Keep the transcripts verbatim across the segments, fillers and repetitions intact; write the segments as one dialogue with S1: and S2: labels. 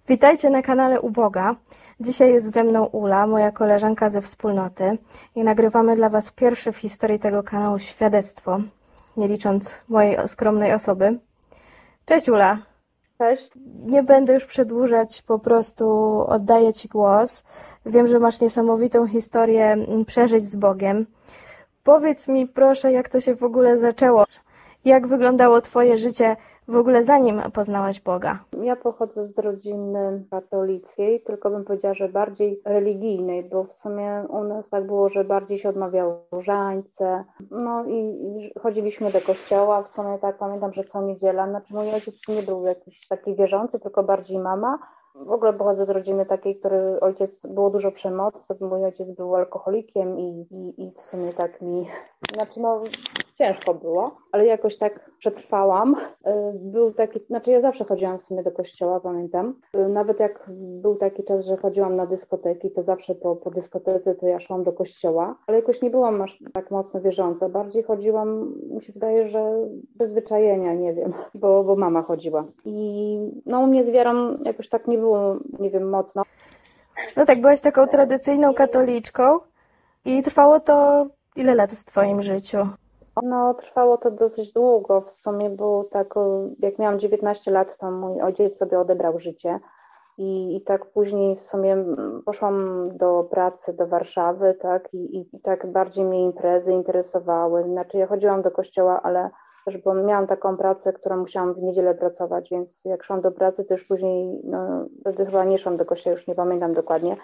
S1: Witajcie na kanale Uboga. Dzisiaj jest ze mną Ula, moja koleżanka ze wspólnoty i nagrywamy dla Was pierwsze w historii tego kanału świadectwo, nie licząc mojej skromnej osoby. Cześć Ula.
S2: Cześć.
S1: Nie będę już przedłużać, po prostu oddaję Ci głos. Wiem, że masz niesamowitą historię przeżyć z Bogiem. Powiedz mi proszę, jak to się w ogóle zaczęło? Jak wyglądało Twoje życie w ogóle zanim poznałaś Boga?
S2: Ja pochodzę z rodziny katolickiej, tylko bym powiedziała, że bardziej religijnej, bo w sumie u nas tak było, że bardziej się odmawiało różańce, no i, i chodziliśmy do kościoła, w sumie tak pamiętam, że co niedziela, znaczy mój ojciec nie był jakiś taki wierzący, tylko bardziej mama. W ogóle pochodzę z rodziny takiej, który ojciec, było dużo przemocy, mój ojciec był alkoholikiem i, i, i w sumie tak mi, znaczy no ciężko było, ale jakoś tak przetrwałam. Był taki, znaczy ja zawsze chodziłam w sumie do kościoła, pamiętam. Nawet jak był taki czas, że chodziłam na dyskoteki, to zawsze po, po dyskotece to ja szłam do kościoła, ale jakoś nie byłam aż tak mocno wierząca. Bardziej chodziłam, mi się wydaje, że przyzwyczajenia, nie wiem, bo, bo mama chodziła. I no u mnie z wiarą jakoś tak nie było, nie wiem, mocno.
S1: No tak, byłaś taką tradycyjną katoliczką i trwało to ile lat w Twoim życiu?
S2: No, trwało to dosyć długo. W sumie było tak, jak miałam dziewiętnaście lat, to mój ojciec sobie odebrał życie. I, i tak później w sumie poszłam do pracy do Warszawy, tak, i, i tak bardziej mnie imprezy interesowały. Znaczy ja chodziłam do kościoła, ale też bo miałam taką pracę, którą musiałam w niedzielę pracować, więc jak szłam do pracy, to już później, no, wtedy chyba nie szłam do kościoła, już nie pamiętam dokładnie.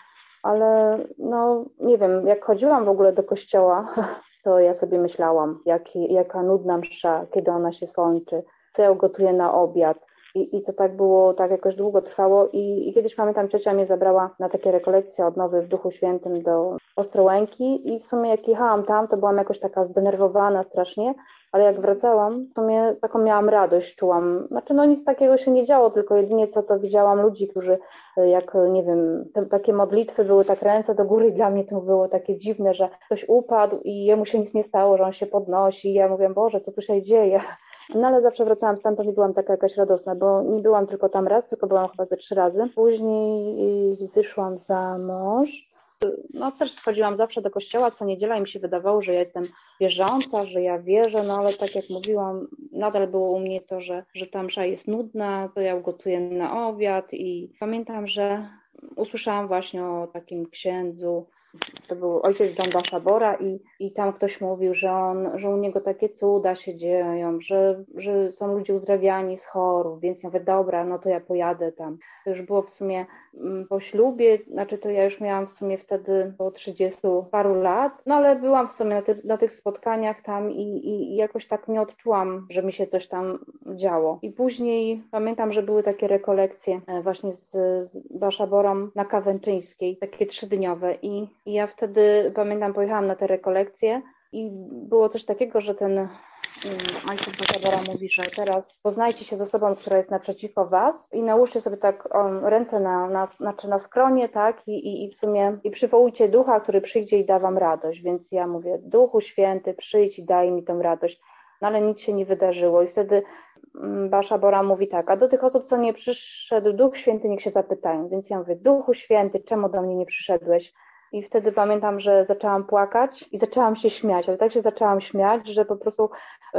S2: Ale no, nie wiem, jak chodziłam w ogóle do kościoła, to ja sobie myślałam, jak, jaka nudna msza, kiedy ona się skończy, co ja ugotuję na obiad. I, I to tak było, tak jakoś długo trwało i, i kiedyś pamiętam, ciocia mnie zabrała na takie rekolekcje odnowy w Duchu Świętym do Ostrołęki i w sumie jak jechałam tam, to byłam jakoś taka zdenerwowana strasznie, ale jak wracałam, w sumie taką miałam radość, czułam, znaczy no nic takiego się nie działo, tylko jedynie co to widziałam ludzi, którzy jak, nie wiem, te, takie modlitwy były tak ręce do góry i dla mnie to było takie dziwne, że ktoś upadł i jemu się nic nie stało, że on się podnosi i ja mówię, Boże, co tu się dzieje? No ale zawsze wracałam stamtąd i byłam taka jakaś radosna, bo nie byłam tylko tam raz, tylko byłam chyba ze trzy razy. Później wyszłam za mąż. No też chodziłam zawsze do kościoła co niedziela i mi się wydawało, że ja jestem wierząca, że ja wierzę, no ale tak jak mówiłam, nadal było u mnie to, że, że ta msza jest nudna, to ja ugotuję na obiad i pamiętam, że usłyszałam właśnie o takim księdzu, to był ojciec John Basharbora i, i tam ktoś mówił, że, on, że u niego takie cuda się dzieją, że, że są ludzie uzdrawiani z chorób, więc ja mówię, dobra, no to ja pojadę tam. To już było w sumie po ślubie, znaczy to ja już miałam w sumie wtedy po trzydziestu paru lat, no ale byłam w sumie na, ty, na tych spotkaniach tam i, i, i jakoś tak nie odczułam, że mi się coś tam działo. I później pamiętam, że były takie rekolekcje właśnie z, z Basharborą na Kawęczyńskiej, takie trzydniowe i I ja wtedy, pamiętam, pojechałam na te rekolekcje i było coś takiego, że ten um, ojciec Basharbora mówi, że teraz poznajcie się z osobą, która jest naprzeciwko was i nałóżcie sobie tak um, ręce na, na, znaczy na skronie, tak, I, i, i w sumie i przywołujcie ducha, który przyjdzie i da wam radość. Więc ja mówię, Duchu Święty, przyjdź i daj mi tę radość. No ale nic się nie wydarzyło i wtedy um, Basharbora mówi tak, a do tych osób, co nie przyszedł Duch Święty, niech się zapytają. Więc ja mówię, Duchu Święty, czemu do mnie nie przyszedłeś? I wtedy pamiętam, że zaczęłam płakać i zaczęłam się śmiać, ale tak się zaczęłam śmiać, że po prostu,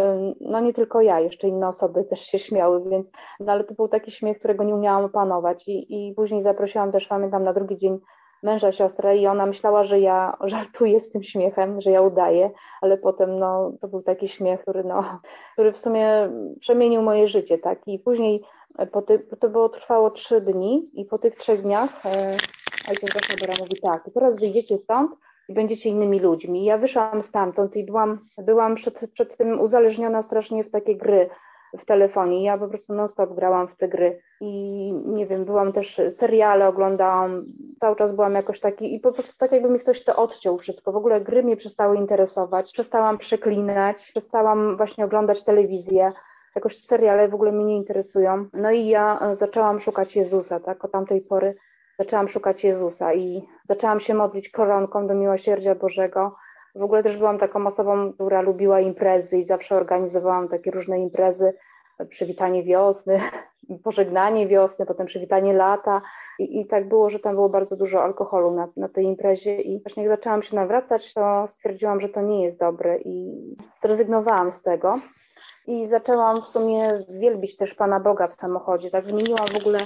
S2: no nie tylko ja, jeszcze inne osoby też się śmiały, więc, no ale to był taki śmiech, którego nie umiałam opanować i, i później zaprosiłam też, pamiętam, na drugi dzień męża, siostrę i ona myślała, że ja żartuję z tym śmiechem, że ja udaję, ale potem, no, to był taki śmiech, który, no, który w sumie przemienił moje życie, tak, i później po ty, to było, trwało trzy dni i po tych trzech dniach ojciec Basharbora mówi tak, i teraz wyjdziecie stąd i będziecie innymi ludźmi. I ja wyszłam stamtąd i byłam, byłam przed, przed tym uzależniona strasznie w takie gry w telefonie. Ja po prostu non stop grałam w te gry i nie wiem, byłam też, seriale oglądałam, cały czas byłam jakoś taki i po prostu tak jakby mi ktoś to odciął wszystko. W ogóle gry mnie przestały interesować, przestałam przeklinać, przestałam właśnie oglądać telewizję. Jakoś seriale w ogóle mnie nie interesują. No i ja zaczęłam szukać Jezusa, tak, od tamtej pory zaczęłam szukać Jezusa i zaczęłam się modlić koronką do miłosierdzia Bożego. W ogóle też byłam taką osobą, która lubiła imprezy i zawsze organizowałam takie różne imprezy, przywitanie wiosny, pożegnanie wiosny, potem przywitanie lata i, i tak było, że tam było bardzo dużo alkoholu na, na tej imprezie i właśnie jak zaczęłam się nawracać, to stwierdziłam, że to nie jest dobre i zrezygnowałam z tego. I zaczęłam w sumie wielbić też Pana Boga w samochodzie. Tak zmieniłam w ogóle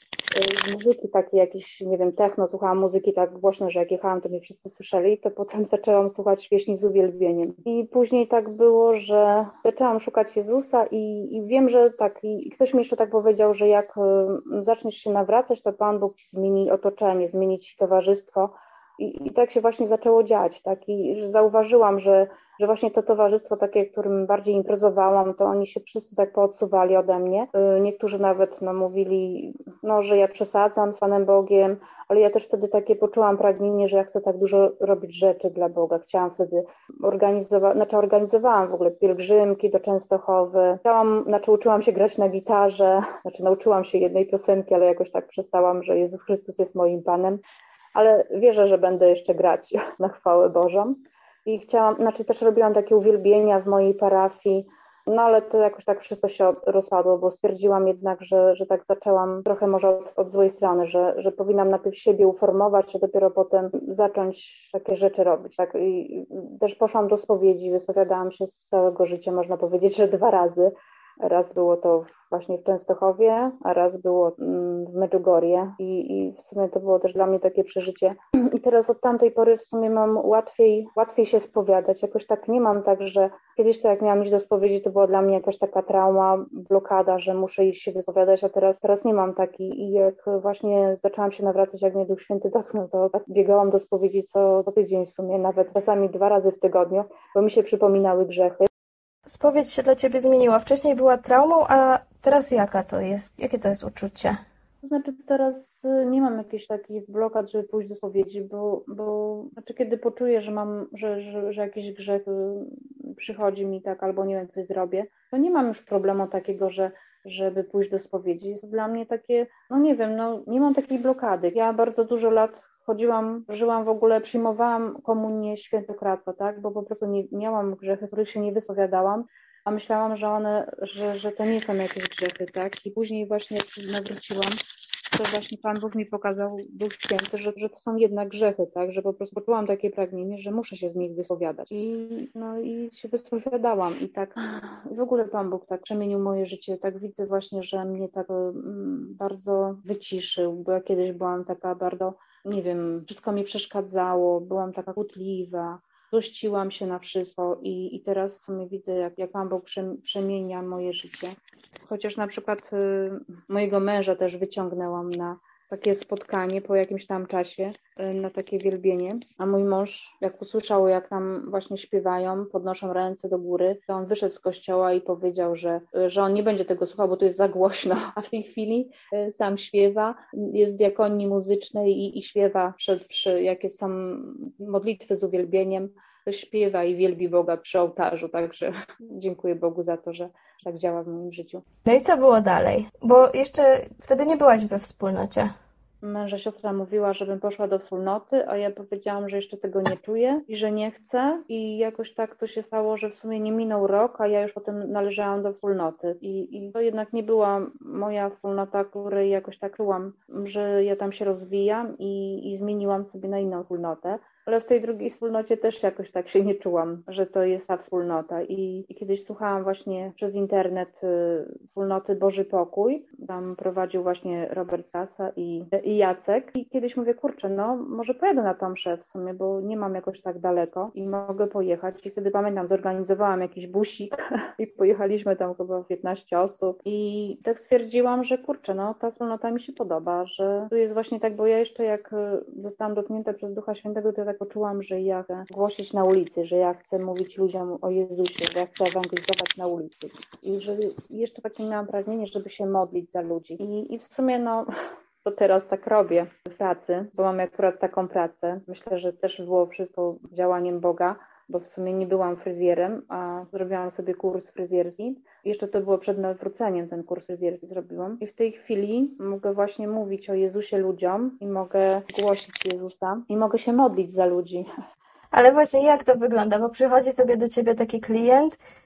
S2: z muzyki takiej jakieś, nie wiem, techno, słuchałam muzyki tak głośno, że jak jechałam, to mnie wszyscy słyszeli, to potem zaczęłam słuchać pieśni z uwielbieniem. I później tak było, że zaczęłam szukać Jezusa i, i wiem, że tak, i, i ktoś mi jeszcze tak powiedział, że jak y, zaczniesz się nawracać, to Pan Bóg ci zmieni otoczenie, zmieni ci towarzystwo. I, I tak się właśnie zaczęło dziać, tak? I że zauważyłam, że, że właśnie to towarzystwo takie, którym bardziej imprezowałam, to oni się wszyscy tak poodsuwali ode mnie. Niektórzy nawet no, mówili, no, że ja przesadzam z Panem Bogiem, ale ja też wtedy takie poczułam pragnienie, że ja chcę tak dużo robić rzeczy dla Boga. Chciałam wtedy organizować, znaczy organizowałam w ogóle pielgrzymki do Częstochowy. Chciałam, znaczy uczyłam się grać na gitarze, znaczy nauczyłam się jednej piosenki, ale jakoś tak przestałam, że Jezus Chrystus jest moim Panem. Ale wierzę, że będę jeszcze grać na chwałę Bożą. I chciałam, znaczy też robiłam takie uwielbienia w mojej parafii, no ale to jakoś tak wszystko się rozpadło, bo stwierdziłam jednak, że, że tak zaczęłam trochę może od, od złej strony, że, że powinnam najpierw siebie uformować, a dopiero potem zacząć takie rzeczy robić. Tak? I też poszłam do spowiedzi, wyspowiadałam się z całego życia, można powiedzieć, że dwa razy. Raz było to właśnie w Częstochowie, a raz było w Medjugorje i, i w sumie to było też dla mnie takie przeżycie. I teraz od tamtej pory w sumie mam łatwiej, łatwiej się spowiadać. Jakoś tak nie mam tak, że kiedyś to jak miałam iść do spowiedzi, to była dla mnie jakaś taka trauma, blokada, że muszę iść się wyspowiadać, a teraz, teraz nie mam takiej. I jak właśnie zaczęłam się nawracać, jak mnie Duch Święty dotknął, to tak biegałam do spowiedzi co, co tydzień w sumie, nawet czasami dwa razy w tygodniu, bo mi się przypominały grzechy.
S1: Spowiedź się dla Ciebie zmieniła. Wcześniej była traumą, a teraz jaka to jest? Jakie to jest uczucie?
S2: To znaczy teraz nie mam jakichś takich blokad, żeby pójść do spowiedzi, bo, bo znaczy kiedy poczuję, że mam, że, że, że jakiś grzech przychodzi mi tak, albo nie wiem, coś zrobię, to nie mam już problemu takiego, że żeby pójść do spowiedzi. Jest dla mnie takie, no nie wiem, no nie mam takiej blokady. Ja bardzo dużo lat chodziłam, żyłam w ogóle, przyjmowałam komunię świętokradztwa, tak, bo po prostu nie miałam grzechy, z których się nie wyspowiadałam, a myślałam, że one, że, że to nie są jakieś grzechy, tak, i później właśnie jak się nawróciłam, to właśnie Pan Bóg mi pokazał, Duch Święty, że, że to są jednak grzechy, tak, że po prostu poczułam takie pragnienie, że muszę się z nich wyspowiadać. I, no, i się wyspowiadałam i tak w ogóle Pan Bóg tak przemienił moje życie. Tak widzę właśnie, że mnie tak mm, bardzo wyciszył, bo ja kiedyś byłam taka bardzo, nie wiem, wszystko mi przeszkadzało, byłam taka kłótliwa, złościłam się na wszystko i, i teraz w sumie widzę, jak, jak Pan Bóg przemienia moje życie. Chociaż na przykład y, mojego męża też wyciągnęłam na takie spotkanie po jakimś tam czasie, y, na takie wielbienie, a mój mąż jak usłyszał, jak tam właśnie śpiewają, podnoszą ręce do góry, to on wyszedł z kościoła i powiedział, że, y, że on nie będzie tego słuchał, bo to jest za głośno, a w tej chwili y, sam śpiewa, jest w diakonii muzycznej i, i śpiewa przed, przy, jakie są modlitwy z uwielbieniem, to śpiewa i wielbi Boga przy ołtarzu, także dziękuję Bogu za to, że tak działa w moim życiu.
S1: No i co było dalej? Bo jeszcze wtedy nie byłaś we wspólnocie.
S2: Męża siostra mówiła, żebym poszła do wspólnoty, a ja powiedziałam, że jeszcze tego nie czuję i że nie chcę i jakoś tak to się stało, że w sumie nie minął rok, a ja już potem należałam do wspólnoty i, i to jednak nie była moja wspólnota, której jakoś tak czułam, że ja tam się rozwijam i, i zmieniłam sobie na inną wspólnotę. Ale w tej drugiej wspólnocie też jakoś tak się nie czułam, że to jest ta wspólnota. I, i kiedyś słuchałam właśnie przez internet y, wspólnoty Boży Pokój. Tam prowadził właśnie Robert Sasa i, i Jacek. I kiedyś mówię, kurczę, no może pojadę na tą mszę w sumie, bo nie mam jakoś tak daleko i mogę pojechać. I wtedy pamiętam, zorganizowałam jakiś busik i pojechaliśmy tam chyba piętnaście osób. I tak stwierdziłam, że kurczę, no ta wspólnota mi się podoba, że tu jest właśnie tak, bo ja jeszcze jak zostałam dotknięta przez Ducha Świętego, to tak poczułam, że ja chcę głosić na ulicy, że ja chcę mówić ludziom o Jezusie, że ja chcę ewangelizować na ulicy. I że jeszcze takie miałam pragnienie, żeby się modlić za ludzi. I, i w sumie no... to teraz tak robię w pracy, bo mam akurat taką pracę. Myślę, że też było wszystko działaniem Boga, bo w sumie nie byłam fryzjerem, a zrobiłam sobie kurs fryzjerski. Jeszcze to było przed nawróceniem, ten kurs fryzjerski zrobiłam. I w tej chwili mogę właśnie mówić o Jezusie ludziom i mogę głosić Jezusa i mogę się modlić za ludzi.
S1: Ale właśnie jak to wygląda? Bo przychodzi sobie do Ciebie taki klient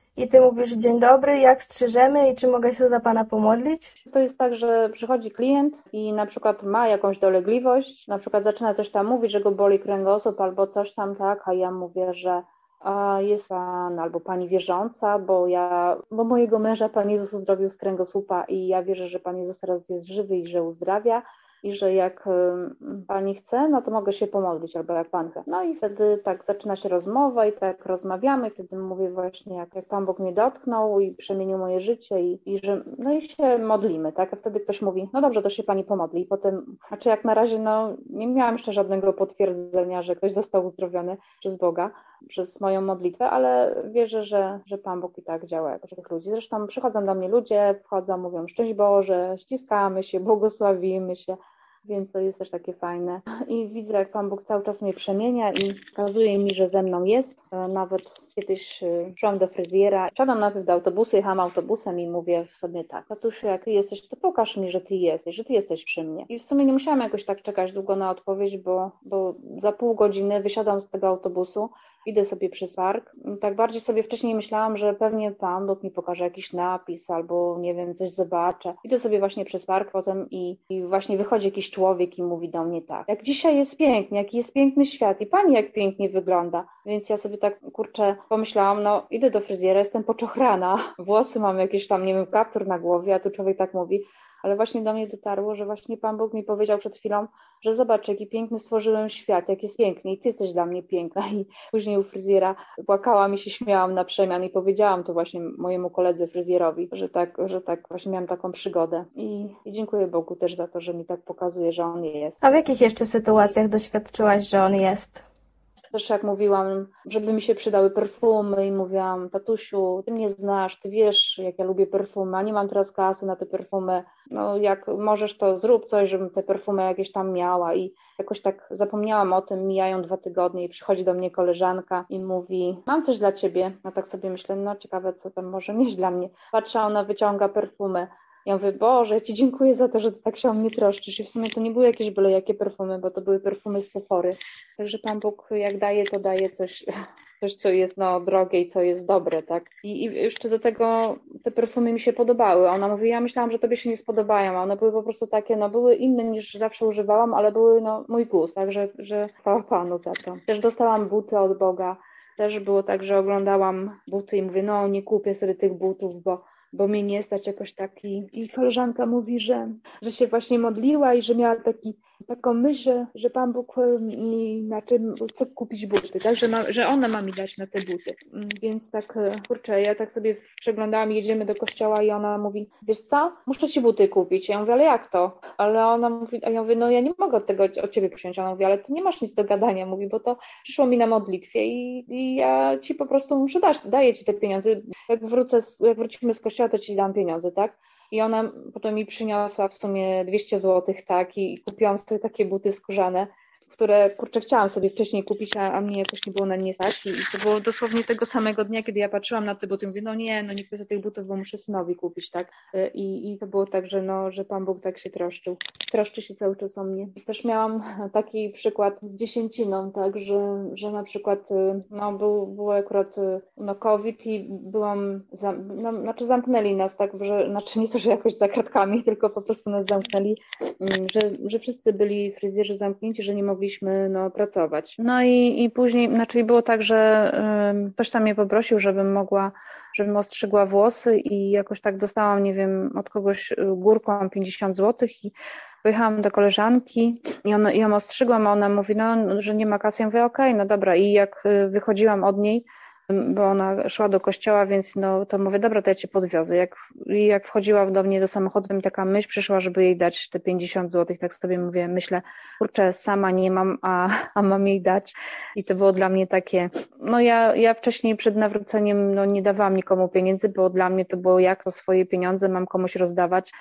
S1: I ty mówisz, dzień dobry, jak strzyżemy i czy mogę się za pana pomodlić?
S2: To jest tak, że przychodzi klient i na przykład ma jakąś dolegliwość, na przykład zaczyna coś tam mówić, że go boli kręgosłup albo coś tam, tak, a ja mówię, że a jest pan albo pani wierząca, bo ja, bo mojego męża Pan Jezus uzdrowił z kręgosłupa i ja wierzę, że Pan Jezus teraz jest żywy i że uzdrawia i że jak pani chce, no to mogę się pomodlić, albo jak pan chce. No i wtedy tak zaczyna się rozmowa i tak rozmawiamy, i wtedy mówię właśnie, jak, jak Pan Bóg mnie dotknął i przemienił moje życie i, i że, no i się modlimy, tak, a wtedy ktoś mówi, no dobrze, to się pani pomodli i potem, znaczy jak na razie, no nie miałam jeszcze żadnego potwierdzenia, że ktoś został uzdrowiony przez Boga, przez moją modlitwę, ale wierzę, że, że Pan Bóg i tak działa jakoś tych ludzi. Zresztą przychodzą do mnie ludzie, wchodzą, mówią szczęść Boże, ściskamy się, błogosławimy się, więc to jest też takie fajne. I widzę, jak Pan Bóg cały czas mnie przemienia i pokazuje mi, że ze mną jest. Nawet kiedyś szłam do fryzjera, wsiadam najpierw do autobusu, jechałam autobusem i mówię w sobie tak, tatusiu, jak ty jesteś, to pokaż mi, że ty jesteś, że ty jesteś przy mnie. I w sumie nie musiałam jakoś tak czekać długo na odpowiedź, bo, bo za pół godziny wysiadam z tego autobusu, idę sobie przez park. Tak bardziej sobie wcześniej myślałam, że pewnie Pan Bóg mi pokaże jakiś napis albo nie wiem, coś zobaczę. Idę sobie właśnie przez park potem i, i właśnie wychodzi jakiś człowiek i mówi do mnie tak, jak dzisiaj jest pięknie, jaki jest piękny świat i Pani jak pięknie wygląda. Więc ja sobie tak, kurczę, pomyślałam, no idę do fryzjera, jestem poczochrana, włosy mam jakieś tam, nie wiem, kaptur na głowie, a tu człowiek tak mówi. Ale właśnie do mnie dotarło, że właśnie Pan Bóg mi powiedział przed chwilą, że zobacz, jaki piękny stworzyłem świat, jak jest piękny i ty jesteś dla mnie piękna. I później u fryzjera płakałam i się śmiałam na przemian i powiedziałam to właśnie mojemu koledze fryzjerowi, że tak, że tak właśnie miałam taką przygodę. I, i dziękuję Bogu też za to, że mi tak pokazuje, że On jest.
S1: A w jakich jeszcze sytuacjach doświadczyłaś, że On jest?
S2: Też jak mówiłam, żeby mi się przydały perfumy i mówiłam, tatusiu, ty mnie znasz, ty wiesz, jak ja lubię perfumy, a nie mam teraz kasy na te perfumy, no jak możesz, to zrób coś, żebym te perfumy jakieś tam miała i jakoś tak zapomniałam o tym, mijają dwa tygodnie i przychodzi do mnie koleżanka i mówi, mam coś dla ciebie, no tak sobie myślę, no ciekawe, co tam może mieć dla mnie. Patrzę, ona wyciąga perfumy. Ja mówię, Boże, ja Ci dziękuję za to, że Ty tak się o mnie troszczysz. I w sumie to nie były jakieś byle jakie perfumy, bo to były perfumy z Sephory. Także Pan Bóg jak daje, to daje coś, coś co jest no, drogie i co jest dobre, tak? I, I jeszcze do tego te perfumy mi się podobały. Ona mówi, ja myślałam, że Tobie się nie spodobają, a one były po prostu takie, no były inne niż zawsze używałam, ale były no mój gust, także że chwała Panu za to. Też dostałam buty od Boga. Też było tak, że oglądałam buty i mówię, no nie kupię sobie tych butów, bo bo mnie nie stać jakoś taki. I koleżanka mówi, że, że się właśnie modliła i że miała taki, taką myśl, że, że Pan Bóg mi na czym chce kupić buty, tak? Że, ma, że ona ma mi dać na te buty. Więc tak, kurczę, ja tak sobie przeglądałam, jedziemy do kościoła i ona mówi, wiesz co, muszę Ci buty kupić. Ja mówię, ale jak to? Ale ona mówi, a ja mówię, no ja nie mogę od tego od Ciebie przyjąć. Ona mówi, ale Ty nie masz nic do gadania, mówi, bo to przyszło mi na modlitwie i, i ja Ci po prostu muszę dać, daję Ci te pieniądze. Jak wrócę, jak wrócimy z kościoła, to Ci dam pieniądze, tak? I ona potem mi przyniosła w sumie dwieście złotych, tak? I kupiłam sobie takie buty skórzane, które, kurczę, chciałam sobie wcześniej kupić, a, a mnie jakoś nie było na nie stać. I, I to było dosłownie tego samego dnia, kiedy ja patrzyłam na te buty, mówię, no nie, no nie chcę tych butów, bo muszę synowi kupić, tak? I, i to było tak, że no, że Pan Bóg tak się troszczył. Troszczy się cały czas o mnie. Też miałam taki przykład z dziesięciną, tak, że, że na przykład, no był, był akurat no, COVID i byłam, zam, no, znaczy zamknęli nas, tak, że, znaczy nie to, że jakoś za kratkami, tylko po prostu nas zamknęli, że, że wszyscy byli fryzjerzy zamknięci, że nie mogli no, pracować. No i, i później, znaczy było tak, że y, ktoś tam mnie poprosił, żebym mogła, żebym ostrzygła włosy i jakoś tak dostałam, nie wiem, od kogoś górką pięćdziesiąt złotych i pojechałam do koleżanki i, on, i ją ostrzygłam, a ona mówi, no, że nie ma kasy. Ja mówię, okej, okay, no dobra. I jak wychodziłam od niej, bo ona szła do kościoła, więc no to mówię, dobra, to ja Cię podwiozę. Jak, jak wchodziła do mnie do samochodu, to mi taka myśl przyszła, żeby jej dać te pięćdziesiąt złotych, tak sobie mówię, myślę, kurczę, sama nie mam, a, a mam jej dać. I to było dla mnie takie, no ja, ja wcześniej przed nawróceniem no nie dawałam nikomu pieniędzy, bo dla mnie to było, jak to swoje pieniądze mam komuś rozdawać,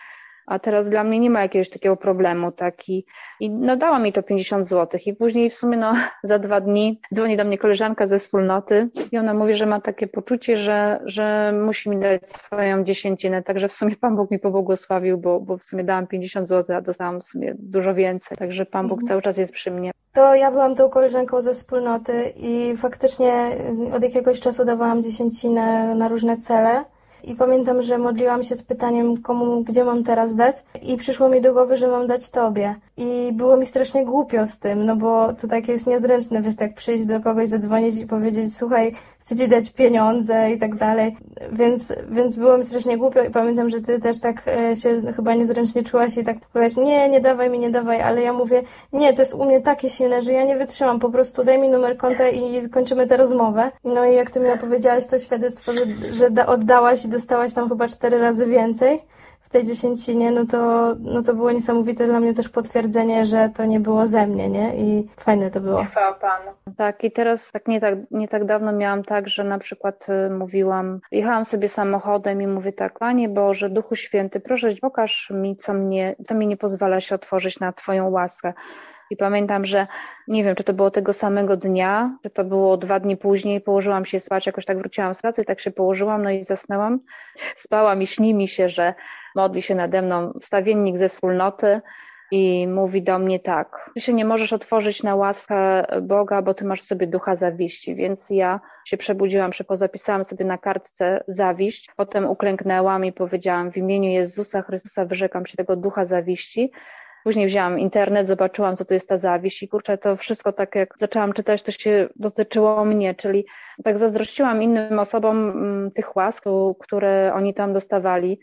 S2: a teraz dla mnie nie ma jakiegoś takiego problemu, tak, i, i no dała mi to pięćdziesiąt złotych i później w sumie no za dwa dni dzwoni do mnie koleżanka ze wspólnoty i ona mówi, że ma takie poczucie, że, że musi mi dać swoją dziesięcinę, także w sumie Pan Bóg mi pobłogosławił, bo, bo w sumie dałam pięćdziesiąt złotych, a dostałam w sumie dużo więcej, także Pan Bóg cały czas jest przy mnie.
S1: To ja byłam tą koleżanką ze wspólnoty i faktycznie od jakiegoś czasu dawałam dziesięcinę na różne cele. I pamiętam, że modliłam się z pytaniem, komu, gdzie mam teraz dać i przyszło mi do głowy, że mam dać Tobie. I było mi strasznie głupio z tym, no bo to takie jest niezręczne, wiesz, tak przyjść do kogoś, zadzwonić i powiedzieć, słuchaj, chcę Ci dać pieniądze i tak dalej. Więc, więc było mi strasznie głupio i pamiętam, że Ty też tak e, się chyba niezręcznie czułaś i tak powiedziałaś, nie, nie dawaj mi, nie dawaj, ale ja mówię, nie, to jest u mnie takie silne, że ja nie wytrzymam, po prostu daj mi numer konta i kończymy tę rozmowę. No i jak Ty mi opowiedziałaś to świadectwo, że, że da, oddałaś i dostałaś tam chyba cztery razy więcej w tej dziesięcinie, no to, no to było niesamowite dla mnie też potwierdzenie, że to nie było ze mnie, nie? I fajne to było.
S2: Chwała Panu. Tak, i teraz tak nie, tak nie tak dawno miałam tak, że na przykład y, mówiłam, jechałam sobie samochodem i mówię tak, Panie Boże, Duchu Święty, proszę, pokaż mi, co mnie, co mi nie pozwala się otworzyć na Twoją łaskę. I pamiętam, że nie wiem, czy to było tego samego dnia, czy to było dwa dni później, położyłam się spać, jakoś tak wróciłam z pracy i tak się położyłam, no i zasnęłam. Spałam i śni mi się, że modli się nade mną wstawiennik ze wspólnoty i mówi do mnie tak, ty się nie możesz otworzyć na łaskę Boga, bo ty masz sobie ducha zawiści, więc ja się przebudziłam, zapisałam sobie na kartce zawiść, potem uklęknęłam i powiedziałam w imieniu Jezusa Chrystusa wyrzekam się tego ducha zawiści. Później wzięłam internet, zobaczyłam, co to jest ta zawiść i kurczę, to wszystko tak jak zaczęłam czytać, to się dotyczyło mnie, czyli tak zazdrościłam innym osobom tych łask, które oni tam dostawali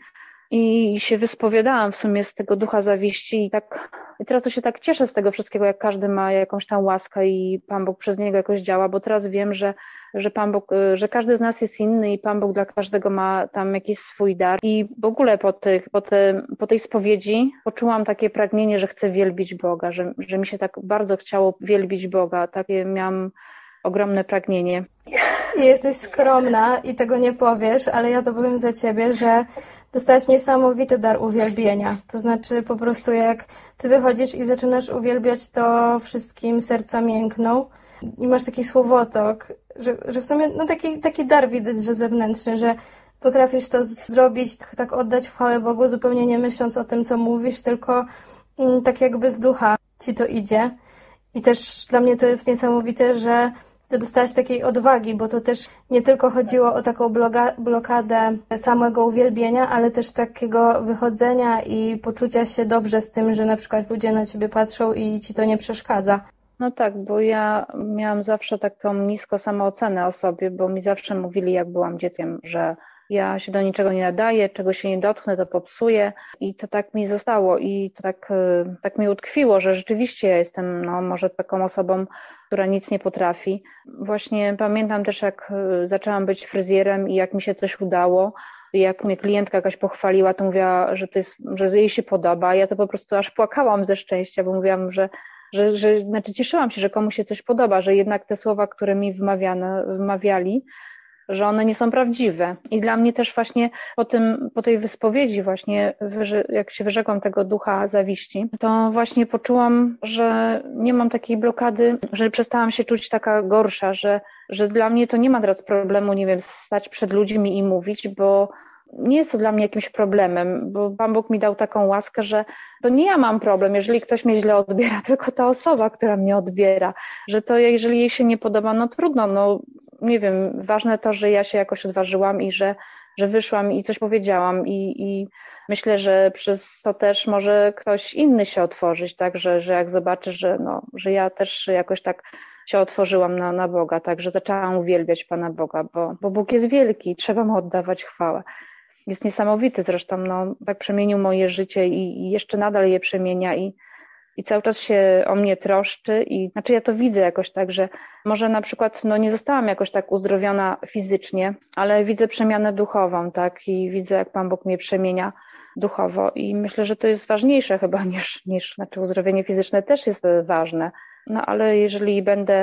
S2: i się wyspowiadałam w sumie z tego ducha zawiści i tak i teraz to się tak cieszę z tego wszystkiego, jak każdy ma jakąś tam łaskę i Pan Bóg przez niego jakoś działa, bo teraz wiem, że, że Pan Bóg, że każdy z nas jest inny i Pan Bóg dla każdego ma tam jakiś swój dar i w ogóle po, tych, po, te, po tej spowiedzi poczułam takie pragnienie, że chcę wielbić Boga, że, że mi się tak bardzo chciało wielbić Boga, takie miałam ogromne pragnienie.
S1: I jesteś skromna i tego nie powiesz, ale ja to powiem za ciebie, że dostałaś niesamowity dar uwielbienia. To znaczy po prostu jak ty wychodzisz i zaczynasz uwielbiać, to wszystkim serca miękną i masz taki słowotok, że, że w sumie no taki, taki dar widać, że zewnętrzny, że potrafisz to zrobić, tak oddać chwałę Bogu, zupełnie nie myśląc o tym, co mówisz, tylko mm, tak jakby z ducha ci to idzie. I też dla mnie to jest niesamowite, że ty dostałaś takiej odwagi, bo to też nie tylko chodziło o taką bloga, blokadę samego uwielbienia, ale też takiego wychodzenia i poczucia się dobrze z tym, że na przykład ludzie na ciebie patrzą i ci to nie przeszkadza.
S2: No tak, bo ja miałam zawsze taką nisko samoocenę o sobie, bo mi zawsze mówili, jak byłam dzieckiem, że ja się do niczego nie nadaję, czego się nie dotknę, to popsuję i to tak mi zostało i to tak, tak mi utkwiło, że rzeczywiście ja jestem no, może taką osobą, która nic nie potrafi. Właśnie pamiętam też, jak zaczęłam być fryzjerem i jak mi się coś udało, jak mnie klientka jakaś pochwaliła, to mówiła, że, to jest, że jej się podoba. Ja to po prostu aż płakałam ze szczęścia, bo mówiłam, że Że, że, znaczy cieszyłam się, że komuś się coś podoba, że jednak te słowa, które mi wymawiano, wymawiali, że one nie są prawdziwe. I dla mnie też właśnie po, tym, po tej wyspowiedzi właśnie, jak się wyrzekłam tego ducha zawiści, to właśnie poczułam, że nie mam takiej blokady, że przestałam się czuć taka gorsza, że, że dla mnie to nie ma teraz problemu, nie wiem, stać przed ludźmi i mówić, bo nie jest to dla mnie jakimś problemem, bo Pan Bóg mi dał taką łaskę, że to nie ja mam problem, jeżeli ktoś mnie źle odbiera, tylko ta osoba, która mnie odbiera, że to jeżeli jej się nie podoba, no trudno, no nie wiem, ważne to, że ja się jakoś odważyłam i że, że wyszłam i coś powiedziałam i, i myślę, że przez to też może ktoś inny się otworzyć, tak, że, że jak zobaczy, że, no, że ja też jakoś tak się otworzyłam na, na Boga, tak, że zaczęłam uwielbiać Pana Boga, bo, bo Bóg jest wielki i trzeba Mu oddawać chwałę. Jest niesamowity zresztą, no, tak przemienił moje życie i, i jeszcze nadal je przemienia i, i cały czas się o mnie troszczy i znaczy ja to widzę jakoś tak, że może na przykład no, nie zostałam jakoś tak uzdrowiona fizycznie, ale widzę przemianę duchową, tak, i widzę jak Pan Bóg mnie przemienia duchowo i myślę, że to jest ważniejsze chyba niż, niż znaczy uzdrowienie fizyczne też jest ważne, no ale jeżeli będę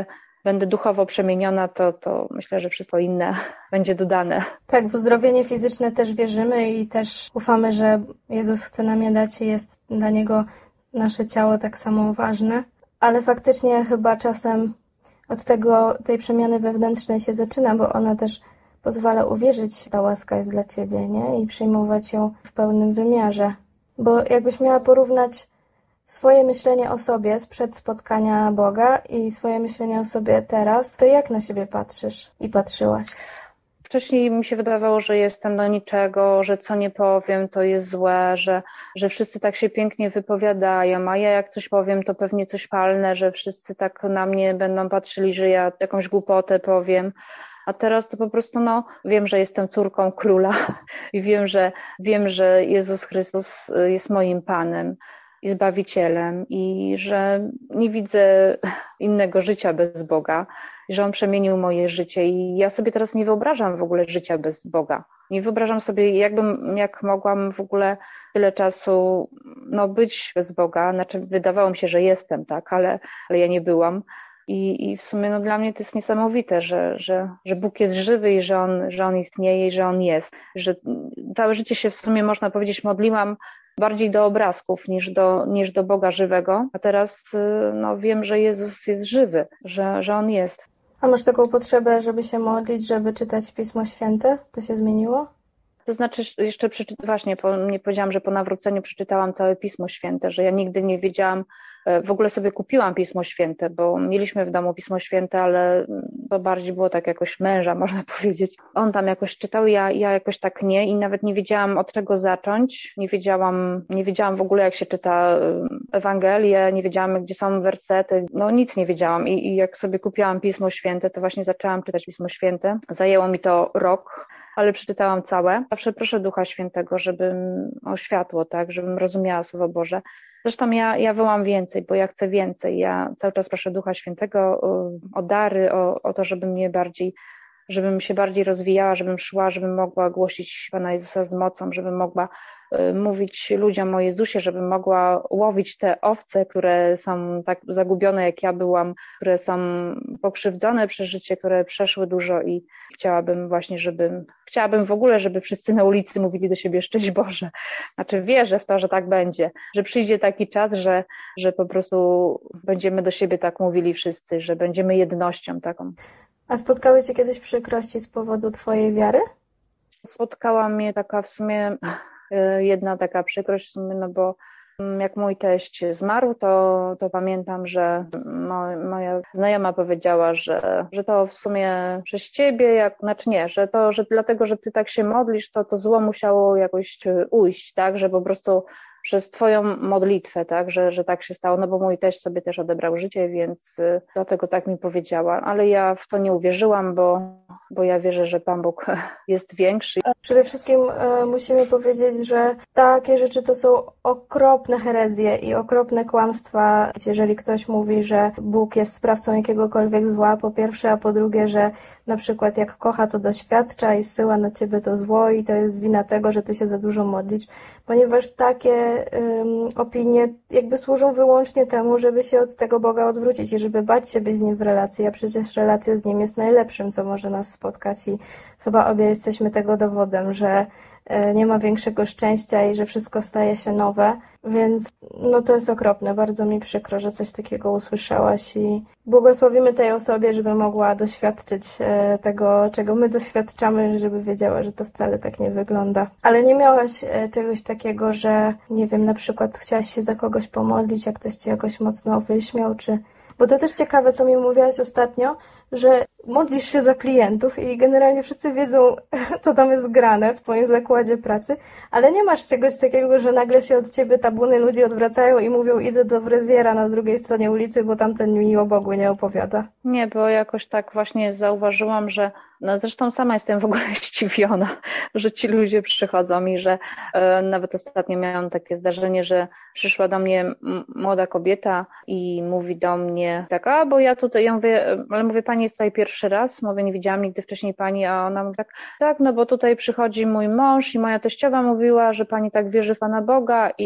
S2: będę duchowo przemieniona, to, to myślę, że wszystko inne będzie dodane.
S1: Tak, w uzdrowienie fizyczne też wierzymy i też ufamy, że Jezus chce nam je dać i jest dla Niego nasze ciało tak samo ważne. Ale faktycznie chyba czasem od tego, tej przemiany wewnętrznej się zaczyna, bo ona też pozwala uwierzyć, że ta łaska jest dla Ciebie, nie? I przyjmować ją w pełnym wymiarze. Bo jakbyś miała porównać swoje myślenie o sobie sprzed spotkania Boga i swoje myślenie o sobie teraz, to jak na siebie patrzysz i patrzyłaś?
S2: Wcześniej mi się wydawało, że jestem do niczego, że co nie powiem, to jest złe, że, że wszyscy tak się pięknie wypowiadają, a ja jak coś powiem, to pewnie coś palne, że wszyscy tak na mnie będą patrzyli, że ja jakąś głupotę powiem. A teraz to po prostu, no, wiem, że jestem córką króla i wiem, że, wiem, że Jezus Chrystus jest moim Panem i Zbawicielem i że nie widzę innego życia bez Boga, i że On przemienił moje życie i ja sobie teraz nie wyobrażam w ogóle życia bez Boga. Nie wyobrażam sobie, jakbym, jak mogłam w ogóle tyle czasu no, być bez Boga. Znaczy, wydawało mi się, że jestem, tak, ale, ale ja nie byłam. I, i w sumie no, dla mnie to jest niesamowite, że, że, że Bóg jest żywy i że on, że on istnieje i że On jest. Że całe życie się w sumie, można powiedzieć, modliłam bardziej do obrazków niż do, niż do Boga żywego. A teraz no, wiem, że Jezus jest żywy, że, że On jest.
S1: A masz taką potrzebę, żeby się modlić, żeby czytać Pismo Święte? To się zmieniło?
S2: To znaczy, jeszcze przeczy... właśnie, po, nie powiedziałam, że po nawróceniu przeczytałam całe Pismo Święte, że ja nigdy nie wiedziałam, w ogóle sobie kupiłam Pismo Święte, bo mieliśmy w domu Pismo Święte, ale to bardziej było tak jakoś męża, można powiedzieć. On tam jakoś czytał, ja, ja jakoś tak nie i nawet nie wiedziałam, od czego zacząć. Nie wiedziałam, nie wiedziałam w ogóle, jak się czyta Ewangelię, nie wiedziałam, gdzie są wersety, no nic nie wiedziałam i, i jak sobie kupiłam Pismo Święte, to właśnie zaczęłam czytać Pismo Święte. Zajęło mi to rok, ale przeczytałam całe. Zawsze proszę Ducha Świętego, żebym o światło, tak, żebym rozumiała Słowo Boże. Zresztą ja, ja wołam więcej, bo ja chcę więcej. Ja cały czas proszę Ducha Świętego o, o dary, o, o to, żeby mnie bardziej, żebym się bardziej rozwijała, żebym szła, żebym mogła głosić Pana Jezusa z mocą, żebym mogła y, mówić ludziom o Jezusie, żebym mogła łowić te owce, które są tak zagubione, jak ja byłam, które są pokrzywdzone przez życie, które przeszły dużo i chciałabym właśnie, żebym, chciałabym w ogóle, żeby wszyscy na ulicy mówili do siebie szczęść Boże. Znaczy wierzę w to, że tak będzie, że przyjdzie taki czas, że, że po prostu będziemy do siebie tak mówili wszyscy, że będziemy jednością taką.
S1: A spotkały Cię kiedyś przykrości z powodu Twojej wiary?
S2: Spotkała mnie taka w sumie jedna taka przykrość w sumie, no bo jak mój teść zmarł, to, to pamiętam, że mo, moja znajoma powiedziała, że, że to w sumie przez ciebie, jak, znaczy nie, że to, że dlatego, że ty tak się modlisz, to to zło musiało jakoś ujść, tak, że po prostu przez twoją modlitwę, tak, że, że tak się stało, no bo mój teść sobie też odebrał życie, więc dlatego tak mi powiedziała, ale ja w to nie uwierzyłam, bo, bo ja wierzę, że Pan Bóg jest większy.
S1: Przede wszystkim e, musimy powiedzieć, że takie rzeczy to są okropne herezje i okropne kłamstwa. Jeżeli ktoś mówi, że Bóg jest sprawcą jakiegokolwiek zła, po pierwsze, a po drugie, że na przykład jak kocha, to doświadcza i zsyła na ciebie to zło i to jest wina tego, że ty się za dużo modlisz, ponieważ takie um, opinie jakby służą wyłącznie temu, żeby się od tego Boga odwrócić i żeby bać się być z Nim w relacji, a przecież relacja z Nim jest najlepszym, co może nas spotkać i chyba obie jesteśmy tego dowodem, że nie ma większego szczęścia i że wszystko staje się nowe, więc no to jest okropne, bardzo mi przykro, że coś takiego usłyszałaś i błogosławimy tej osobie, żeby mogła doświadczyć tego, czego my doświadczamy, żeby wiedziała, że to wcale tak nie wygląda. Ale nie miałaś czegoś takiego, że nie wiem, na przykład chciałaś się za kogoś pomodlić, jak ktoś cię jakoś mocno wyśmiał, czy... Bo to też ciekawe, co mi mówiłaś ostatnio, że modlisz się za klientów i generalnie wszyscy wiedzą, co tam jest grane w twoim zakładzie pracy, ale nie masz czegoś takiego, że nagle się od ciebie tabuny ludzi odwracają i mówią, idę do fryzjera na drugiej stronie ulicy, bo tamten mi o Bogu nie opowiada.
S2: Nie, bo jakoś tak właśnie zauważyłam, że no zresztą sama jestem w ogóle zdziwiona, że ci ludzie przychodzą i że e, nawet ostatnio miałam takie zdarzenie, że przyszła do mnie młoda kobieta i mówi do mnie tak, a bo ja tutaj, ja mówię, ale mówię, pani jest tutaj pierwszy raz, mówię, nie widziałam nigdy wcześniej pani, a ona mówi tak, tak, no bo tutaj przychodzi mój mąż i moja teściowa mówiła, że pani tak wierzy w Pana Boga i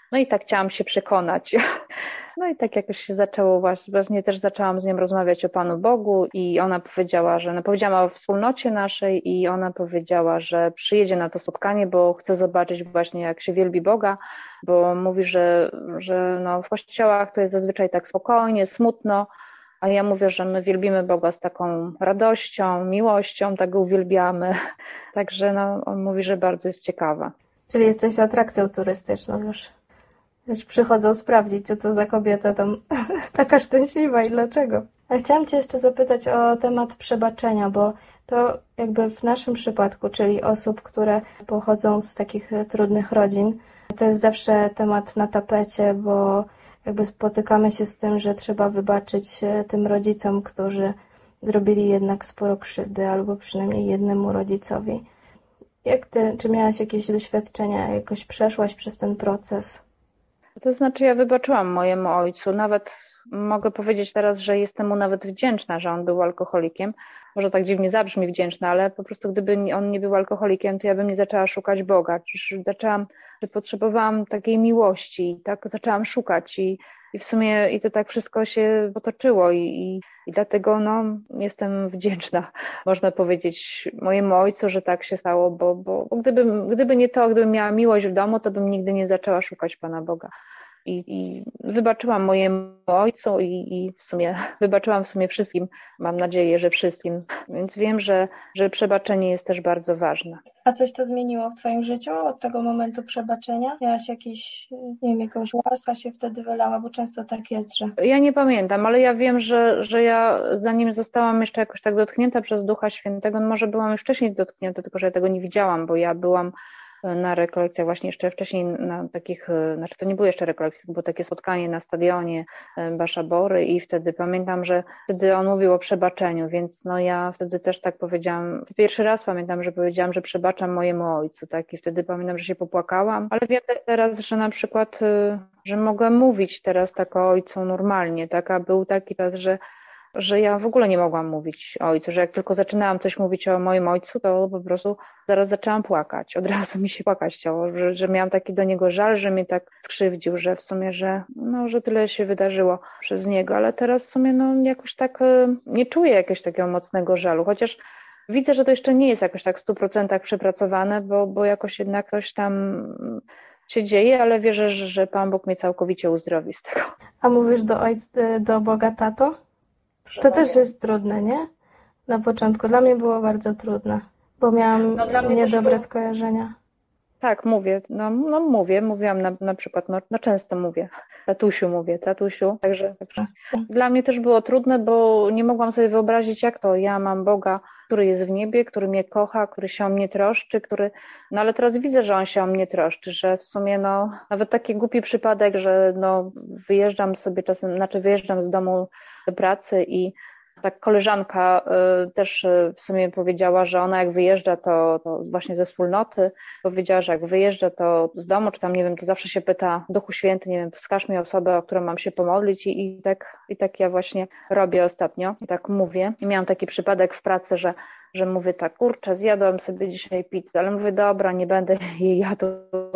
S2: No i tak chciałam się przekonać. No i tak jakoś się zaczęło właśnie, właśnie też zaczęłam z nią rozmawiać o Panu Bogu i ona powiedziała, że, no powiedziałam o wspólnocie naszej i ona powiedziała, że przyjedzie na to spotkanie, bo chce zobaczyć właśnie jak się wielbi Boga, bo mówi, że, że no w kościołach to jest zazwyczaj tak spokojnie, smutno, a ja mówię, że my wielbimy Boga z taką radością, miłością, tak go uwielbiamy. Także no, on mówi, że bardzo jest ciekawa.
S1: Czyli jesteś atrakcją turystyczną już. Już przychodzą sprawdzić, co to za kobieta tam taka szczęśliwa i dlaczego. A chciałam Cię jeszcze zapytać o temat przebaczenia, bo to jakby w naszym przypadku, czyli osób, które pochodzą z takich trudnych rodzin, to jest zawsze temat na tapecie, bo jakby spotykamy się z tym, że trzeba wybaczyć tym rodzicom, którzy zrobili jednak sporo krzywdy, albo przynajmniej jednemu rodzicowi. Jak Ty, czy miałaś jakieś doświadczenia, jakoś przeszłaś przez ten proces?
S2: To znaczy ja wybaczyłam mojemu ojcu, nawet mogę powiedzieć teraz, że jestem mu nawet wdzięczna, że on był alkoholikiem. Może tak dziwnie zabrzmi wdzięczna, ale po prostu gdyby on nie był alkoholikiem, to ja bym nie zaczęła szukać Boga. Zaczęłam, że potrzebowałam takiej miłości i tak zaczęłam szukać i, i w sumie i to tak wszystko się potoczyło i, i, i dlatego no, jestem wdzięczna, można powiedzieć, mojemu ojcu, że tak się stało, bo, bo, bo gdyby, gdyby nie to, gdybym miała miłość w domu, to bym nigdy nie zaczęła szukać Pana Boga. I, i wybaczyłam mojemu ojcu i, i w sumie wybaczyłam w sumie wszystkim, mam nadzieję, że wszystkim, więc wiem, że, że przebaczenie jest też bardzo ważne.
S1: A coś to zmieniło w Twoim życiu od tego momentu przebaczenia? Miałaś jakiś, nie wiem, jakąś łaska się wtedy wylała, bo często tak jest, że...
S2: Ja nie pamiętam, ale ja wiem, że, że ja zanim zostałam jeszcze jakoś tak dotknięta przez Ducha Świętego, no może byłam już wcześniej dotknięta, tylko że ja tego nie widziałam, bo ja byłam na rekolekcjach właśnie jeszcze wcześniej na takich, znaczy to nie były jeszcze rekolekcje, to było takie spotkanie na stadionie Basza Bory i wtedy pamiętam, że wtedy on mówił o przebaczeniu, więc no ja wtedy też tak powiedziałam, pierwszy raz pamiętam, że powiedziałam, że przebaczam mojemu ojcu, tak, i wtedy pamiętam, że się popłakałam, ale wiem teraz, że na przykład, że mogę mówić teraz tak o ojcu normalnie, tak, a był taki czas, że że ja w ogóle nie mogłam mówić o ojcu, że jak tylko zaczynałam coś mówić o moim ojcu, to po prostu zaraz zaczęłam płakać. Od razu mi się płakać chciało, że, że miałam taki do niego żal, że mnie tak skrzywdził, że w sumie, że, no, że tyle się wydarzyło przez niego, ale teraz w sumie no, jakoś tak nie czuję jakiegoś takiego mocnego żalu, chociaż widzę, że to jeszcze nie jest jakoś tak w stu procentach przepracowane, bo, bo jakoś jednak coś tam się dzieje, ale wierzę, że, że Pan Bóg mnie całkowicie uzdrowi z tego.
S1: A mówisz do ojca, do Boga tato? To też jest trudne, nie? Na początku. Dla mnie było bardzo trudne, bo miałam no, niedobre było... skojarzenia.
S2: Tak, mówię, no, no mówię, mówiłam na, na przykład, no, no często mówię, tatusiu mówię, tatusiu, także, także dla mnie też było trudne, bo nie mogłam sobie wyobrazić, jak to ja mam Boga, który jest w niebie, który mnie kocha, który się o mnie troszczy, który, no ale teraz widzę, że On się o mnie troszczy, że w sumie no, nawet taki głupi przypadek, że no wyjeżdżam sobie czasem, znaczy wyjeżdżam z domu do pracy i tak koleżanka y, też y, w sumie powiedziała, że ona jak wyjeżdża, to, to właśnie ze wspólnoty, powiedziała, że jak wyjeżdża to z domu, czy tam nie wiem, to zawsze się pyta Duchu Święty, nie wiem, wskaż mi osobę, o którą mam się pomodlić i, i, tak, i tak ja właśnie robię ostatnio i tak mówię. I miałam taki przypadek w pracy, że, że mówię tak, kurczę, zjadłam sobie dzisiaj pizzę, ale mówię, dobra, nie będę jej jadła,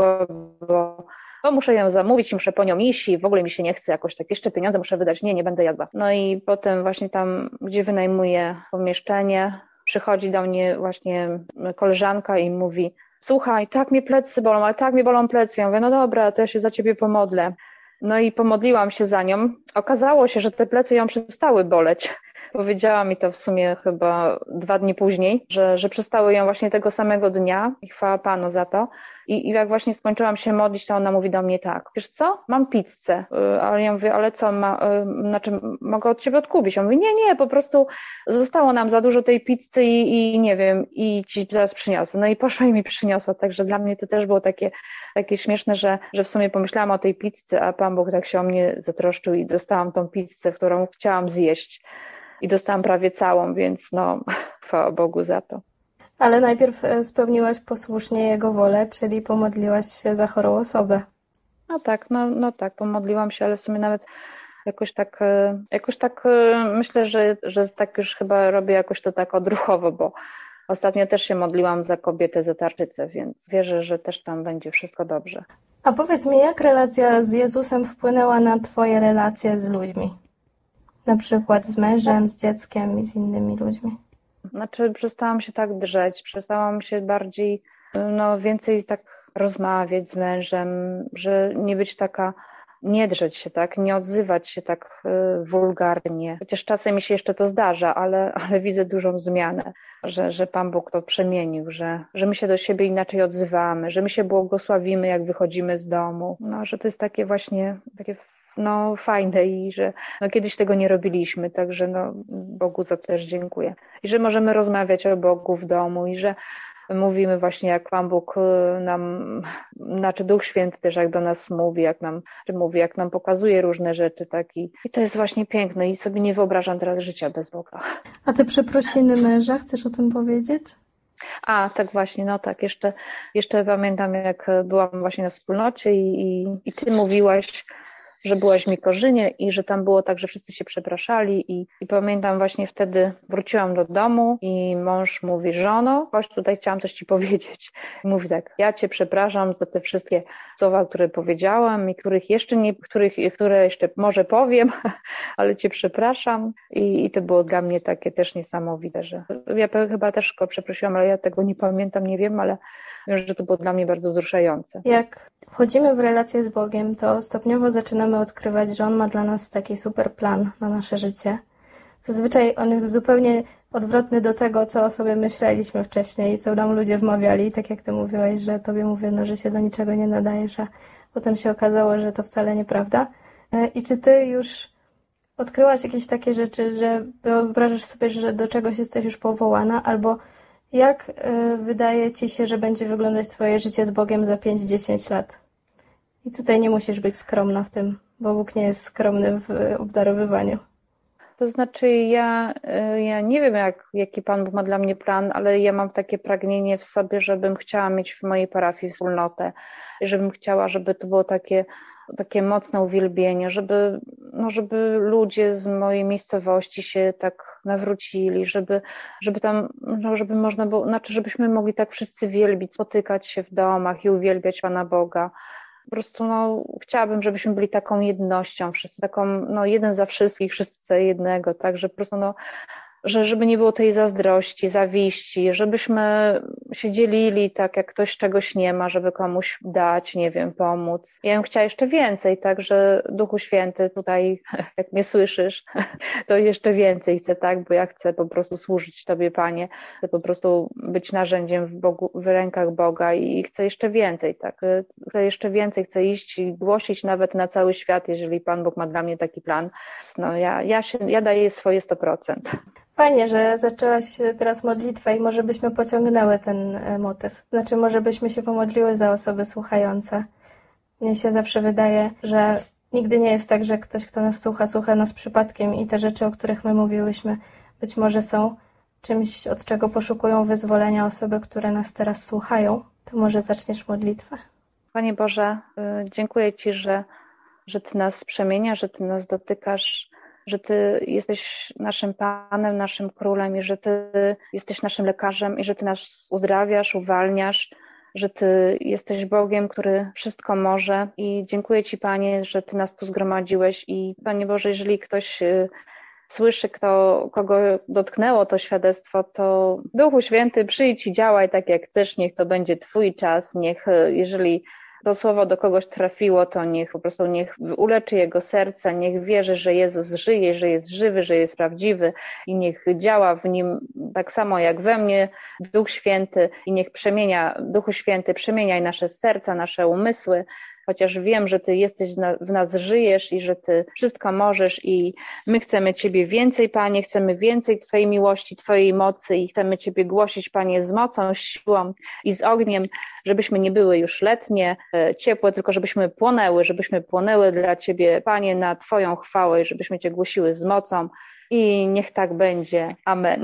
S2: bo bo muszę ją zamówić, muszę po nią iść i w ogóle mi się nie chce jakoś tak, jeszcze pieniądze muszę wydać, nie, nie będę jadła. No i potem właśnie tam, gdzie wynajmuję pomieszczenie, przychodzi do mnie właśnie koleżanka i mówi, słuchaj, tak mnie plecy bolą, ale tak mnie bolą plecy. Ja mówię, no dobra, to ja się za ciebie pomodlę. No i pomodliłam się za nią. Okazało się, że te plecy ją przestały boleć. Powiedziała mi to w sumie chyba dwa dni później, że, że przestały ją właśnie tego samego dnia i chwała Panu za to. I, I jak właśnie skończyłam się modlić, to ona mówi do mnie tak, wiesz co, mam pizzę, ale ja mówię, ale co, ma, znaczy mogę od ciebie odkupić? On mówi, nie, nie, po prostu zostało nam za dużo tej pizzy i, i nie wiem, i ci zaraz przyniosę. No i poszła i mi przyniosła, także dla mnie to też było takie, takie śmieszne, że, że w sumie pomyślałam o tej pizzy, a Pan Bóg tak się o mnie zatroszczył i dostałam tą pizzę, którą chciałam zjeść. I dostałam prawie całą, więc no, chwała Bogu za to.
S1: Ale najpierw spełniłaś posłusznie Jego wolę, czyli pomodliłaś się za chorą osobę.
S2: No tak, no, no tak, pomodliłam się, ale w sumie nawet jakoś tak, jakoś tak myślę, że, że tak już chyba robię jakoś to tak odruchowo, bo ostatnio też się modliłam za kobietę za tarczycę, więc wierzę, że też tam będzie wszystko dobrze.
S1: A powiedz mi, jak relacja z Jezusem wpłynęła na twoje relacje z ludźmi? Na przykład z mężem, z dzieckiem i z innymi ludźmi.
S2: Znaczy przestałam się tak drzeć, przestałam się bardziej, no więcej tak rozmawiać z mężem, że nie być taka, nie drzeć się tak, nie odzywać się tak y, wulgarnie. Chociaż czasem mi się jeszcze to zdarza, ale, ale widzę dużą zmianę, że, że Pan Bóg to przemienił, że, że my się do siebie inaczej odzywamy, że my się błogosławimy, jak wychodzimy z domu. No, że to jest takie właśnie, takie no fajne i że no, kiedyś tego nie robiliśmy, także no, Bogu za to też dziękuję. I że możemy rozmawiać o Bogu w domu i że mówimy właśnie, jak Pan Bóg nam, znaczy Duch Święty też jak do nas mówi, jak nam, czy mówi, jak nam pokazuje różne rzeczy, tak i, i to jest właśnie piękne i sobie nie wyobrażam teraz życia bez Boga.
S1: A te przeprosiny męża, chcesz o tym powiedzieć?
S2: A, tak właśnie, no tak, jeszcze, jeszcze pamiętam, jak byłam właśnie na wspólnocie i, i, i Ty mówiłaś, że byłaś w Mikorzynie i że tam było tak, że wszyscy się przepraszali i, i pamiętam właśnie wtedy wróciłam do domu i mąż mówi: żono, chodź tutaj, chciałam coś ci powiedzieć. I mówi tak: ja cię przepraszam za te wszystkie słowa, które powiedziałam i których jeszcze nie, których, które jeszcze może powiem, ale cię przepraszam i, i to było dla mnie takie też niesamowite, że ja chyba też go przeprosiłam, ale ja tego nie pamiętam, nie wiem, ale wiem, że to było dla mnie bardzo wzruszające.
S1: Jak wchodzimy w relację z Bogiem, to stopniowo zaczynamy odkrywać, że On ma dla nas taki super plan na nasze życie. Zazwyczaj on jest zupełnie odwrotny do tego, co o sobie myśleliśmy wcześniej, co nam ludzie wmawiali, tak jak ty mówiłaś, że tobie mówiono, że się do niczego nie nadajesz, a potem się okazało, że to wcale nieprawda. I czy ty już odkryłaś jakieś takie rzeczy, że wyobrażasz sobie, że do czegoś jesteś już powołana, albo jak wydaje ci się, że będzie wyglądać twoje życie z Bogiem za pięć dziesięć lat? I tutaj nie musisz być skromna w tym, bo Bóg nie jest skromny w obdarowywaniu.
S2: To znaczy ja, ja nie wiem, jak, jaki Pan Bóg ma dla mnie plan, ale ja mam takie pragnienie w sobie, żebym chciała mieć w mojej parafii wspólnotę, żebym chciała, żeby to było takie, takie mocne uwielbienie, żeby, no, żeby ludzie z mojej miejscowości się tak nawrócili, żeby, żeby tam, no, żeby można było, znaczy żebyśmy mogli tak wszyscy wielbić, spotykać się w domach i uwielbiać Pana Boga. Po prostu no, chciałabym, żebyśmy byli taką jednością, wszyscy, taką, no, jeden za wszystkich, wszyscy za jednego, tak, że po prostu no, że żeby nie było tej zazdrości, zawiści, żebyśmy się dzielili tak, jak ktoś czegoś nie ma, żeby komuś dać, nie wiem, pomóc. Ja bym chciała jeszcze więcej, także Duchu Święty tutaj, jak mnie słyszysz, to jeszcze więcej chcę, tak, bo ja chcę po prostu służyć Tobie, Panie, chcę po prostu być narzędziem w, Bogu, w rękach Boga i chcę jeszcze więcej, tak, chcę jeszcze więcej, chcę iść i głosić nawet na cały świat, jeżeli Pan Bóg ma dla mnie taki plan. No ja, ja, się, ja daję swoje sto procent.
S1: Fajnie, że zaczęłaś teraz modlitwę i może byśmy pociągnęły ten motyw. Znaczy, może byśmy się pomodliły za osoby słuchające. Mnie się zawsze wydaje, że nigdy nie jest tak, że ktoś, kto nas słucha, słucha nas przypadkiem i te rzeczy, o których my mówiłyśmy, być może są czymś, od czego poszukują wyzwolenia osoby, które nas teraz słuchają. To może zaczniesz modlitwę?
S2: Panie Boże, dziękuję Ci, że, że Ty nas przemieniasz, że Ty nas dotykasz, że Ty jesteś naszym Panem, naszym Królem i że Ty jesteś naszym lekarzem i że Ty nas uzdrawiasz, uwalniasz, że Ty jesteś Bogiem, który wszystko może i dziękuję Ci, Panie, że Ty nas tu zgromadziłeś i Panie Boże, jeżeli ktoś słyszy, kto, kogo dotknęło to świadectwo, to Duchu Święty, przyjdź i działaj tak, jak chcesz, niech to będzie Twój czas, niech jeżeli to słowo do kogoś trafiło, to niech po prostu niech uleczy jego serce, niech wierzy, że Jezus żyje, że jest żywy, że jest prawdziwy i niech działa w nim tak samo jak we mnie Duch Święty i niech przemienia, Duchu Święty, przemieniaj nasze serca, nasze umysły, chociaż wiem, że Ty jesteś w nas, żyjesz i że Ty wszystko możesz i my chcemy Ciebie więcej, Panie, chcemy więcej Twojej miłości, Twojej mocy i chcemy Ciebie głosić, Panie, z mocą, siłą i z ogniem, żebyśmy nie były już letnie, ciepłe, tylko żebyśmy płonęły, żebyśmy płonęły dla Ciebie, Panie, na Twoją chwałę i żebyśmy Cię głosiły z mocą i niech tak będzie. Amen.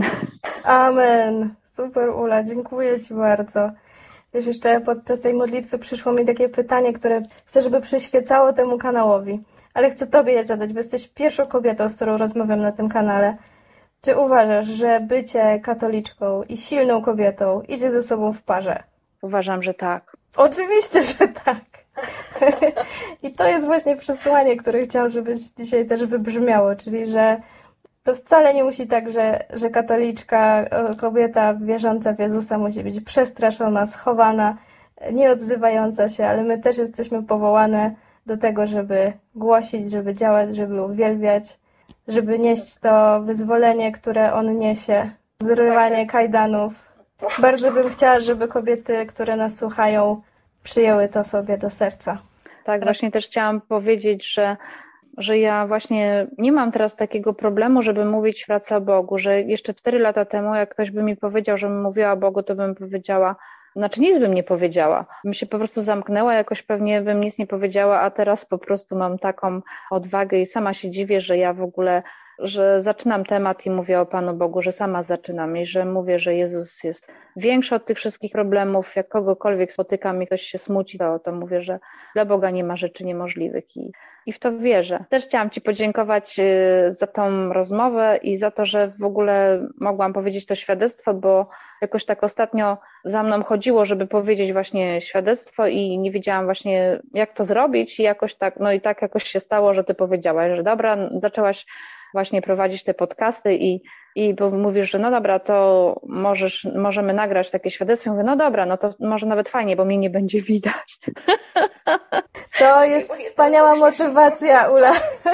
S1: Amen. Super, Ula, dziękuję Ci bardzo. Wiesz, jeszcze podczas tej modlitwy przyszło mi takie pytanie, które chcę, żeby przyświecało temu kanałowi. Ale chcę Tobie je zadać, bo jesteś pierwszą kobietą, z którą rozmawiam na tym kanale. Czy uważasz, że bycie katoliczką i silną kobietą idzie ze sobą w parze?
S2: Uważam, że tak.
S1: Oczywiście, że tak. I to jest właśnie przesłanie, które chciałam, żeby dzisiaj też wybrzmiało, czyli że to wcale nie musi tak, że, że katoliczka, kobieta wierząca w Jezusa musi być przestraszona, schowana, nie odzywająca się, ale my też jesteśmy powołane do tego, żeby głosić, żeby działać, żeby uwielbiać, żeby nieść to wyzwolenie, które On niesie, zrywanie kajdanów. Bardzo bym chciała, żeby kobiety, które nas słuchają, przyjęły to sobie do serca.
S2: Tak, właśnie też chciałam powiedzieć, że, że ja właśnie nie mam teraz takiego problemu, żeby mówić wraca o Bogu, że jeszcze cztery lata temu, jak ktoś by mi powiedział, żebym mówiła o Bogu, to bym powiedziała, znaczy nic bym nie powiedziała, bym się po prostu zamknęła, jakoś pewnie bym nic nie powiedziała, a teraz po prostu mam taką odwagę i sama się dziwię, że ja w ogóle, że zaczynam temat i mówię o Panu Bogu, że sama zaczynam i że mówię, że Jezus jest większy od tych wszystkich problemów, jak kogokolwiek spotykam i ktoś się smuci, to, to mówię, że dla Boga nie ma rzeczy niemożliwych i, i w to wierzę. Też chciałam Ci podziękować za tą rozmowę i za to, że w ogóle mogłam powiedzieć to świadectwo, bo jakoś tak ostatnio za mną chodziło, żeby powiedzieć właśnie świadectwo i nie wiedziałam właśnie jak to zrobić i jakoś tak, no i tak jakoś się stało, że Ty powiedziałaś, że dobra, zaczęłaś właśnie prowadzić te podcasty i, i bo mówisz, że no dobra, to możesz, możemy nagrać takie świadectwo. Mówię, no dobra, no to może nawet fajnie, bo mnie nie będzie widać.
S1: To jest wspaniała motywacja, Ula.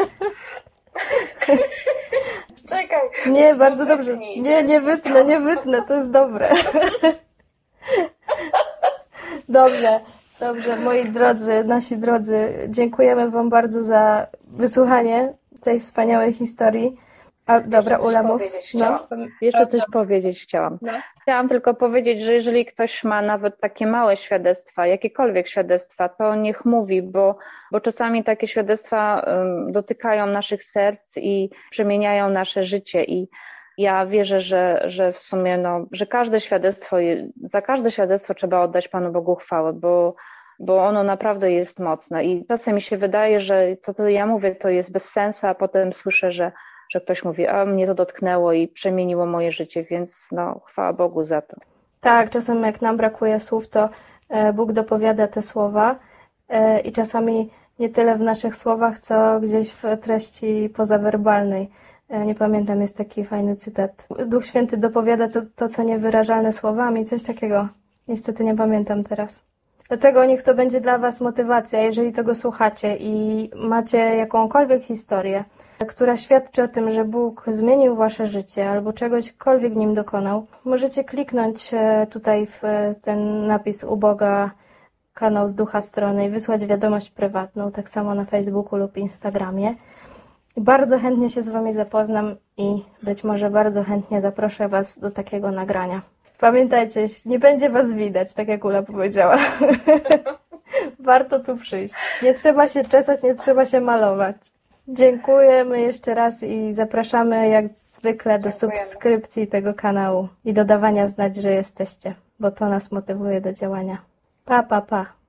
S3: Czekaj.
S1: Nie, bardzo dobrze. Nie, nie wytnę, nie wytnę, to jest dobre. Dobrze, dobrze, moi drodzy, nasi drodzy, dziękujemy Wam bardzo za wysłuchanie tej wspaniałej historii. A dobra, Ula, mów. No.
S2: Jeszcze coś powiedzieć chciałam.
S1: No.
S2: Chciałam tylko powiedzieć, że jeżeli ktoś ma nawet takie małe świadectwa, jakiekolwiek świadectwa, to niech mówi, bo, bo czasami takie świadectwa um, dotykają naszych serc i przemieniają nasze życie i ja wierzę, że, że w sumie, no, że każde świadectwo, za każde świadectwo trzeba oddać Panu Bogu chwałę, bo, bo ono naprawdę jest mocne i czasem mi się wydaje, że to, co ja mówię, to jest bez sensu, a potem słyszę, że że ktoś mówi, a mnie to dotknęło i przemieniło moje życie, więc no chwała Bogu za to.
S1: Tak, czasem jak nam brakuje słów, to Bóg dopowiada te słowa i czasami nie tyle w naszych słowach, co gdzieś w treści pozawerbalnej. Nie pamiętam, jest taki fajny cytat. Duch Święty dopowiada to, to co niewyrażalne słowami, coś takiego. Niestety nie pamiętam teraz. Dlatego niech to będzie dla Was motywacja, jeżeli tego słuchacie i macie jakąkolwiek historię, która świadczy o tym, że Bóg zmienił Wasze życie albo czegośkolwiek w nim dokonał. Możecie kliknąć tutaj w ten napis u Boga, kanał z Ducha Strony i wysłać wiadomość prywatną, tak samo na Facebooku lub Instagramie. I bardzo chętnie się z Wami zapoznam i być może bardzo chętnie zaproszę Was do takiego nagrania. Pamiętajcie, nie będzie Was widać, tak jak Ula powiedziała. Warto tu przyjść. Nie trzeba się czesać, nie trzeba się malować. Dziękujemy jeszcze raz i zapraszamy jak zwykle do subskrypcji tego kanału i do dawania znać, że jesteście, bo to nas motywuje do działania. Pa, pa, pa.